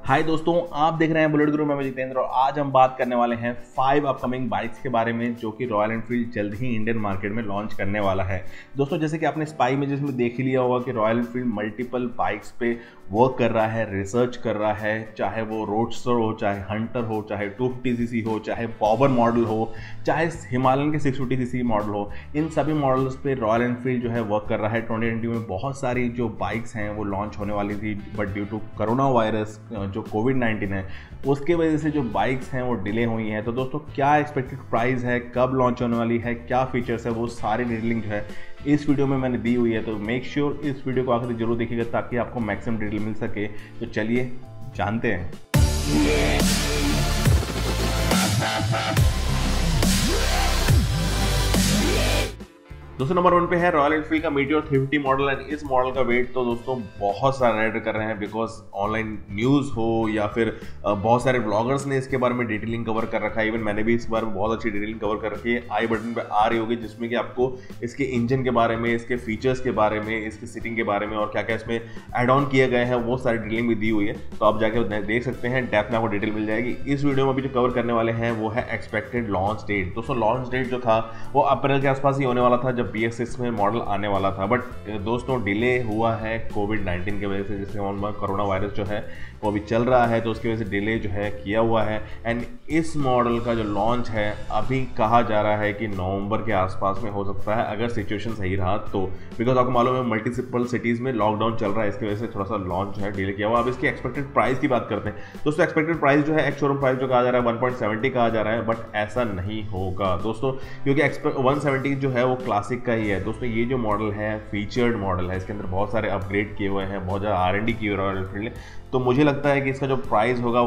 हाय दोस्तों, आप देख रहे हैं बुलेट गुरु। मैं जितेंद्र और आज हम बात करने वाले हैं 5 अपकमिंग बाइक्स के बारे में जो कि रॉयल एनफील्ड जल्द ही इंडियन मार्केट में लॉन्च करने वाला है। दोस्तों, जैसे कि आपने स्पाई इमेजेस में देख ही लिया होगा कि रॉयल एनफील्ड मल्टीपल बाइक्स पे वर्क कर रहा है, रिसर्च कर रहा है, चाहे वो रोडस्टर हो, चाहे हंटर हो, चाहे 250cc हो, चाहे पावर मॉडल हो, चाहे हिमालयन के 650cc मॉडल हो। इन सभी मॉडल्स पे रॉयल एनफील्ड जो है वर्क कर रहा है। 2020 में बहुत सारी जो बाइक्स हैं वो लॉन्च होने वाली थी, but due to corona virus जो कोविड-19 है उसके वजह से जो बाइक्स हैं वो डिले हुई हैं। तो दोस्तों, क्या एक्सपेक्टेड प्राइस है, कब लॉन्च होने वाली है, क्या फीचर्स है, वो सारी डिटेलिंग जो है इस वीडियो में मैंने दी हुई है। तो मेक श्योर इस वीडियो को आखिर जरूर देखिएगा ताकि आपको मैक्सिमम डिटेल मिल सके। तो चलिए जानते हैं। दोस्तों, नंबर 1 पे है रॉयल एनफील्ड का मीटियोर 350 मॉडल। एंड इस मॉडल का वेट तो दोस्तों बहुत सारे राइडर कर रहे हैं, बिकॉज ऑनलाइन न्यूज़ हो या फिर बहुत सारे ब्लॉगर्स ने इसके बारे में डिटेलिंग कवर कर रखा है। इवन मैंने भी इस बारे में बहुत अच्छी डिटेलिंग कवर कर रखी है, आई बटन पे आ रही होगी, जिसमें कि आपको इसके इंजन के बारे में, इसके फीचर्स के बारे में, इसकी सीटिंग के बारे में और क्या क्या इसमें एड ऑन किए गए हैं वो सारी डिटेलिंग भी दी हुई है। तो आप जाकर देख सकते हैं, डेप्थ में आपको डिटेल मिल जाएगी। इस वीडियो में अभी जो कवर करने वाले हैं वो है एक्सपेक्टेड लॉन्च डेट। दोस्तों, लॉन्च डेट जो था वो अप्रैल के आसपास ही होने वाला था जब BS6 में मॉडल आने वाला था, बट दोस्तों डिले हुआ है कोविड-19 की वजह से, जिससे कोरोना वायरस जो है वो अभी चल रहा है, तो उसकी वजह से डिले जो है किया हुआ है। एंड इस मॉडल का जो लॉन्च है अभी कहा जा रहा है कि नवंबर के आसपास में हो सकता है, अगर सिचुएशन सही रहा तो। बिकॉज आपको मालूम है मल्टीपल सिटीज़ में लॉकडाउन चल रहा है, इसकी वजह से थोड़ा सा लॉन्च जो है डिले किया हुआ। अब इसकी एक्सपेक्टेड प्राइस की बात करते हैं। दोस्तों, एक्सपेक्टेड प्राइस जो है एक्स शोरूम प्राइस जो कहा जा रहा है 1.70 कहा जा रहा है, बट ऐसा नहीं होगा दोस्तों, क्योंकि 170 जो है वो क्लासिक का ही है। दोस्तों, ये जो मॉडल है फीचर्ड मॉडल है, इसके अंदर बहुत सारे अपग्रेड किए हुए हैं, बहुत ज़्यादा R&D की हुई है रॉयल एनफील्ड ने। तो मुझे लगता है कि इसका जो प्राइस होगा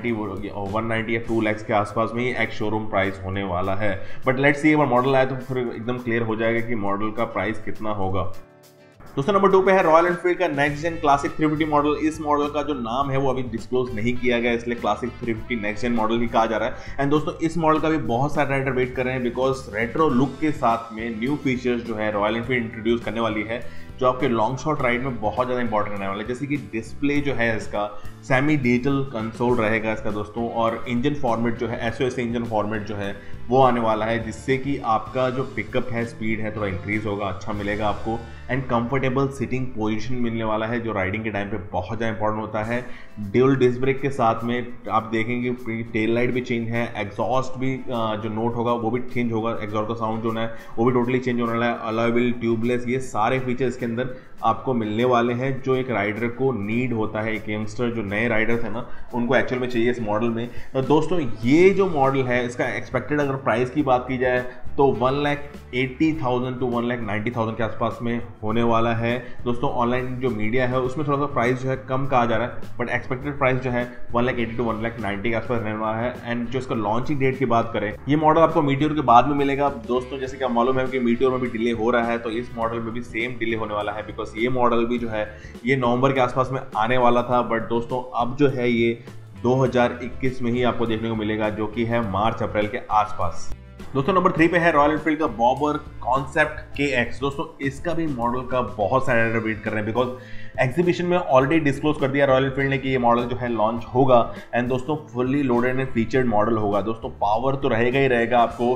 190 या 2 लाख के आसपास में ही एक्स शोरूम प्राइस होने वाला है। बट लेट्स सी, एक बार मॉडल आए तो फिर एकदम क्लियर हो जाएगा कि मॉडल का प्राइस कितना होगा। दोस्तों, नंबर 2 पे है रॉयल एनफील्ड का नेक्स्ट जेन क्लासिक 350 मॉडल। इस मॉडल का जो नाम है वो अभी डिस्क्लोज नहीं किया गया, इसलिए क्लासिक 350 नेक्स्ट जेन मॉडल ही कहा जा रहा है। एंड दोस्तों, इस मॉडल का भी बहुत सारे राइडर वेट कर रहे हैं, बिकॉज रेट्रो लुक के साथ में न्यू फीचर्स जो है रॉयल एनफील्ड इंट्रोड्यूस करने वाली है, जो आपके लॉन्ग शॉट राइड में बहुत ज़्यादा इंपॉर्टेंट रहने वाला है। जैसे कि डिस्प्ले जो है इसका सेमी डिजिटल कंसोल रहेगा इसका दोस्तों, और इंजन फॉर्मेट जो है SOS इंजन फॉर्मेट जो है वो आने वाला है, जिससे कि आपका जो पिकअप है, स्पीड है, थोड़ा इंक्रीज होगा, अच्छा मिलेगा आपको। एंड कंफर्टेबल सिटिंग पोजीशन मिलने वाला है, जो राइडिंग के टाइम पे बहुत ज़्यादा इंपॉर्टेंट होता है। ड्यूल डिस्क ब्रेक के साथ में आप देखेंगे टेल लाइट भी चेंज है, एग्जॉस्ट भी जो नोट होगा वो भी चेंज होगा, एग्जॉस्ट का साउंड जो है वो भी टोटली चेंज होने वाला है। अलॉयबल, ट्यूबलेस, ये सारे फीचर्स इसके अंदर आपको मिलने वाले हैं जो एक राइडर को नीड होता है। एक यंगस्टर जो नए राइडर्स हैं ना, उनको एक्चुअल में चाहिए इस मॉडल में। तो दोस्तों, ये जो मॉडल है इसका एक्सपेक्टेड अगर प्राइस की बात की जाए तो 1,80,000 to 1,90,000 के आसपास में होने वाला है। दोस्तों, ऑनलाइन जो मीडिया है उसमें थोड़ा सा प्राइस जो है कम कहा जा रहा है, बट एक्सपेक्टेड प्राइस जो है 1,80,000 to 1,90,000 के आसपास रहने वाला है। एंड जो इसका लॉन्चिंग डेट की बात करें, ये मॉडल आपको मीटियोर के बाद में मिलेगा। दोस्तों, जैसे कि आप मालूम है कि मीटियोर में भी डिले हो रहा है, तो इस मॉडल में भी सेम डिले होने वाला है, बिकॉज ये मॉडल भी जो है ये नवंबर के आसपास में आने वाला था, बट दोस्तों अब जो है ये 2021 में ही आपको देखने को मिलेगा, जो कि है मार्च अप्रैल के आसपास। दोस्तों, नंबर 3 पे है रॉयल एनफील्ड का बॉबर कॉन्सेप्ट KX। दोस्तों, इसका भी मॉडल का बहुत सारे राइडर वेट कर रहे हैं, बिकॉज एग्जीबिशन में ऑलरेडी डिस्क्लोज कर दिया रॉयल एनफील्ड ने कि ये मॉडल जो है लॉन्च होगा। एंड दोस्तों, fully loaded and featured model होगा। दोस्तों, पावर तो रहेगा ही रहेगा आपको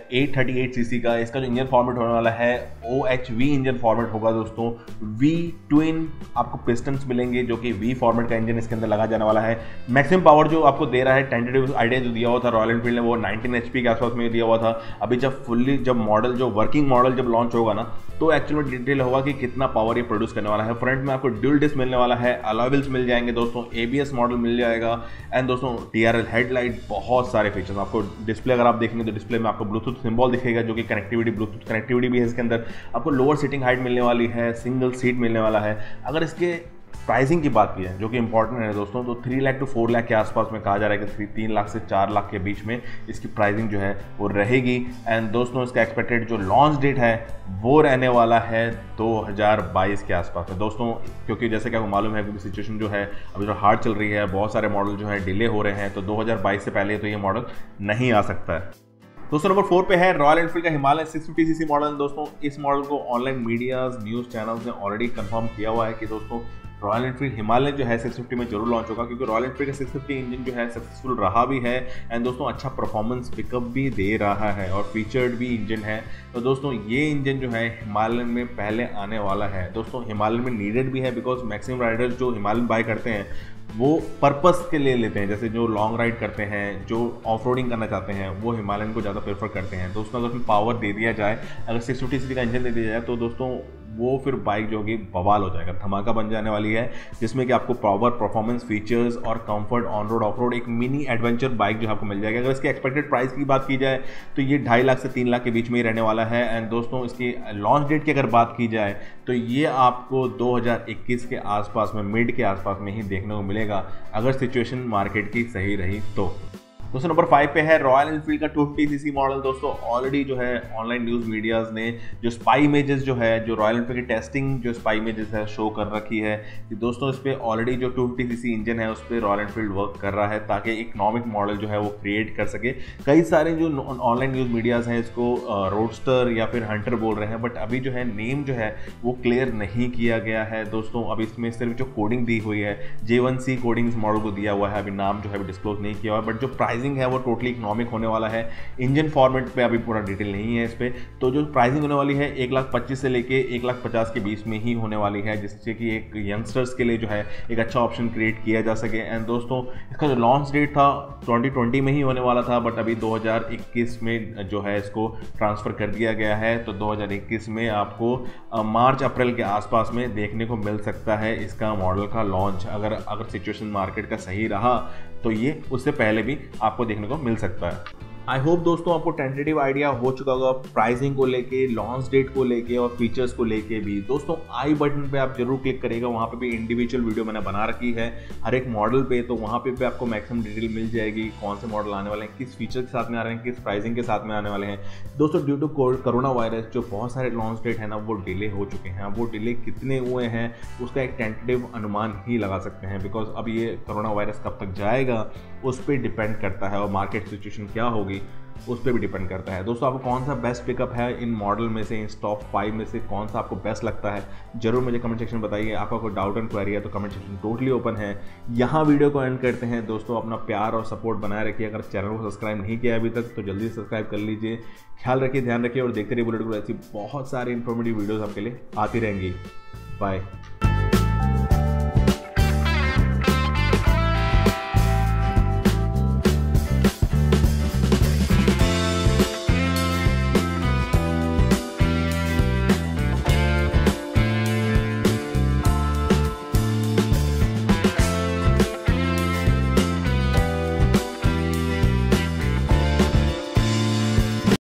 838cc का। इसका जो इंजन फॉर्मेट होने वाला है OHV इंजन फॉर्मेट होगा दोस्तों। V ट्विन आपको पिस्टन्स मिलेंगे, जो कि V फॉर्मेट का इंजन इसके अंदर लगा जाने वाला है। मैक्सिमम पावर जो आपको दे रहा है, टेंटेटिव आइडिया जो दिया हुआ था रॉयल एनफील्ड ने, वो 19 HP के आसपास में दिया हुआ था। अभी जब मॉडल जो वर्किंग मॉडल जब लॉन्च होगा ना, तो एक्चुअल में डिटेल होगा कि कितना पावर ये प्रोड्यूस करने वाला है। फ्रंट में आपको ड्यूल डिस्क मिलने वाला है, अलॉयल्स मिल जाएंगे दोस्तों, ABS मॉडल मिल जाएगा। एंड दोस्तों, TRL हेडलाइट, बहुत सारे फीचर्स आपको। डिस्प्ले अगर आप देखेंगे तो डिस्प्ले में आपको ब्लूटूथ सिंबल दिखेगा, जो कि ब्लूटूथ कनेक्टिविटी भी है इसके अंदर। आपको लोअर सीटिंग हाइट मिलने वाली है, सिंगल सीट मिलने वाला है। अगर इसके प्राइसिंग की बात की है, जो कि इंपॉर्टेंट है दोस्तों, तो 3 लाख to 4 लाख के आसपास में कहा जा रहा है कि 3 लाख से 4 लाख के बीच में इसकी प्राइसिंग जो है वो रहेगी। एंड दोस्तों, इसका एक्सपेक्टेड जो लॉन्च डेट है वो रहने वाला है 2022 के आसपास में दोस्तों, क्योंकि जैसे कि आपको मालूम है कि सिचुएशन जो है अभी जो हार्ड चल रही है, बहुत सारे मॉडल जो है डिले हो रहे हैं, तो 2022 से पहले तो ये मॉडल नहीं आ सकता है। दोस्तों, नंबर 4 पे है रॉयल एनफील्ड का हिमालयन 650cc मॉडल। दोस्तों, इस मॉडल को ऑनलाइन मीडियाज, न्यूज़ चैनल्स ने ऑलरेडी कंफर्म किया हुआ है कि दोस्तों रॉयल एनफील्ड हिमालयन जो है 650 में जरूर लॉन्च होगा, क्योंकि रॉयल एनफील्ड का 650 इंजन जो है सक्सेसफुल रहा भी है एंड दोस्तों अच्छा परफॉर्मेंस पिकअप भी दे रहा है और फीचर्ड भी इंजन है। तो दोस्तों ये इंजन जो है हिमालयन में पहले आने वाला है। दोस्तों हिमालयन में नीडेड भी है, बिकॉज मैक्सिमम राइडर्स जो हिमालयन बाय करते हैं वो पर्पस के लिए लेते हैं, जैसे जो लॉन्ग राइड करते हैं, जो ऑफ रोडिंग करना चाहते हैं, वो हिमालयन को ज़्यादा प्रेफर करते हैं। दोस्तों अगर उसमें पावर दे दिया जाए, अगर 650 सीसी का इंजन दे दिया जाए, तो दोस्तों वो फिर बाइक जो होगी बवाल हो जाएगा, धमाका बन जाने वाली है, जिसमें कि आपको पावर, परफॉर्मेंस, फीचर्स और comfort, on road, off road, एक मिनी एडवेंचर बाइक जो आपको मिल जाएगी। अगर इसकी एक्सपेक्टेड प्राइस की बात की जाए तो ये 2.5 लाख से 3 लाख के बीच में ही रहने वाला है। एंड दोस्तों इसकी लॉन्च डेट की अगर बात की जाए तो ये आपको 2021 के आसपास में, मिड के आसपास में ही देखने को मिलेगा, अगर सिचुएशन मार्केट की सही रही तो। दोस्तों नंबर 5 पे है रॉयल एनफील्ड का 250 सीसी मॉडल। दोस्तों ऑलरेडी जो है ऑनलाइन न्यूज़ मीडियाज़ ने जो स्पाई इमेजेस जो है, जो रॉयल एनफील्ड की टेस्टिंग जो स्पाई इमेजेस है शो कर रखी है कि दोस्तों इस पर ऑलरेडी जो 250 सीसी इंजन है उस पर रॉयल एनफील्ड वर्क कर रहा है, ताकि इकोनॉमिक मॉडल जो है वो क्रिएट कर सके। कई सारे जो ऑनलाइन न्यूज़ मीडियाज़ हैं इसको रोडस्टर या फिर हंटर बोल रहे हैं, बट अभी जो है नेम जो है वो क्लियर नहीं किया गया है। दोस्तों अभी इसमें सिर्फ जो कोडिंग दी हुई है, J1C कोडिंग इस मॉडल को दिया हुआ है, अभी नाम जो है डिस्क्लोज नहीं किया हुआ है, बट जो प्राइसिंग है वो टोटली इकोनॉमिक होने वाला है। इंजन फॉर्मेट पे अभी पूरा डिटेल नहीं है इस पे, तो जो प्राइसिंग होने वाली है 1,25,000 से लेके 1,50,000 के बीच में ही होने वाली है, जिससे कि एक यंगस्टर्स के लिए जो है एक अच्छा ऑप्शन क्रिएट किया जा सके। एंड दोस्तों इसका जो लॉन्च डेट था 2020 में ही होने वाला था, बट अभी 2021 में जो है इसको ट्रांसफ़र कर दिया गया है। तो 2021 में आपको मार्च अप्रैल के आसपास में देखने को मिल सकता है इसका मॉडल का लॉन्च। अगर सिचुएशन मार्केट का सही रहा तो ये उससे पहले भी आपको देखने को मिल सकता है। आई होप दोस्तों आपको टेंटेटिव आइडिया हो चुका होगा प्राइसिंग को लेके, लॉन्च डेट को लेके और फीचर्स को लेके भी। दोस्तों आई बटन पे आप जरूर क्लिक करिएगा, वहाँ पे भी इंडिविजुअल वीडियो मैंने बना रखी है हर एक मॉडल पे, तो वहाँ पे भी आपको मैक्सिमम डिटेल मिल जाएगी, कौन से मॉडल आने वाले हैं, किस फीचर के साथ में आ रहे हैं, किस प्राइसिंग के साथ में आने वाले हैं। दोस्तों ड्यू टू कोरोना वायरस जो बहुत सारे लॉन्च डेट है ना वो डिले हो चुके हैं। वो डिले कितने हुए हैं उसका एक टेंटेटिव अनुमान ही लगा सकते हैं, बिकॉज अब ये कोरोना वायरस कब तक जाएगा उस पर डिपेंड करता है, और मार्केट सिचुएशन क्या होगी उस पर भी डिपेंड करता है। दोस्तों आपको कौन सा बेस्ट पिकअप है इन मॉडल में से, इन टॉप 5 में से कौन सा आपको बेस्ट लगता है, जरूर मुझे कमेंट सेक्शन में बताइए। आपका कोई डाउट एंड क्वेरी है तो कमेंट सेक्शन टोटली ओपन है। यहाँ वीडियो को एंड करते हैं। दोस्तों अपना प्यार और सपोर्ट बनाए रखिए। अगर चैनल को सब्सक्राइब नहीं किया अभी तक तो जल्दी सब्सक्राइब कर लीजिए। ख्याल रखिए, ध्यान रखिए और देखते रहिए बुलेट गुरु। ऐसी बहुत सारी इन्फॉर्मेटिव वीडियोज़ आपके लिए आती रहेंगी। बाय।